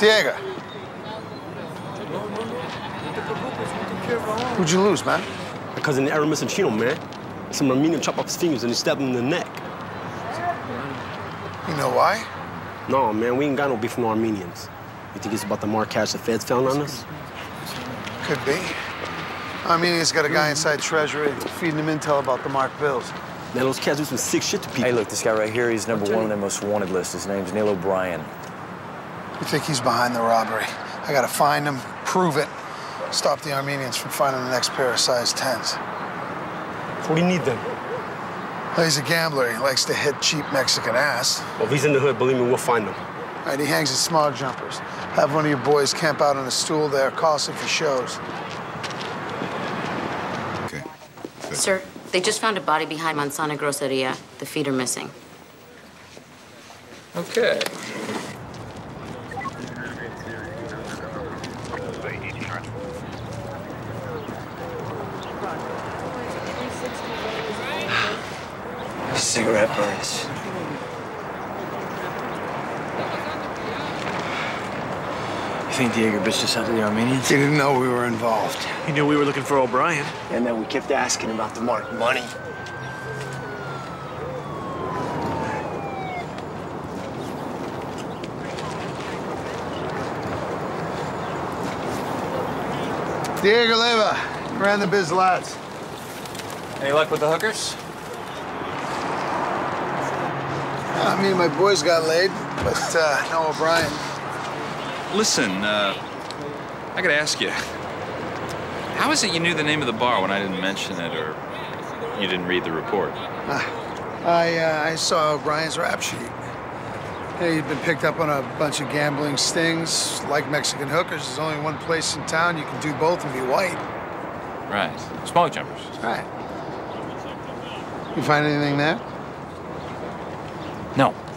Diagur. Who'd you lose, man? My cousin Aramis and Chino, man. Some Armenian chopped off his fingers and he stabbed him in the neck. You know why? No, man, we ain't got no beef from the Armenians. You think it's about the mark cash the feds found on us? Could be. Armenians got a guy inside Treasury feeding him intel about the marked bills. Man, those cats do some sick shit to people. Hey, look, this guy right here, he's number one on their most wanted list. His name's Neil O'Brien. You think he's behind the robbery? I gotta find him, prove it, stop the Armenians from finding the next pair of size 10s. What do you need then? Well, he's a gambler. He likes to hit cheap Mexican ass. Well, if he's in the hood, believe me, we'll find him. All right, he hangs at small jumpers. Have one of your boys camp out on a stool there. Call us if he shows. Okay. Good. Sir, they just found a body behind Manzana Groceria. The feet are missing. Okay. Cigarette burns. You think Diagur bitched us out to the Armenians? He didn't know we were involved. He knew we were looking for O'Brien. And then we kept asking about the marked money. Diagur Leva, ran the biz lads. Any luck with the hookers? Me and my boys got laid, but no O'Brien. Listen, I gotta ask you. How is it you knew the name of the bar when I didn't mention it, or you didn't read the report? I saw O'Brien's rap sheet. Hey, he'd been picked up on a bunch of gambling stings. Like Mexican hookers, there's only one place in town you can do both and be white. Right. Smoke jumpers. Right. You find anything there? No.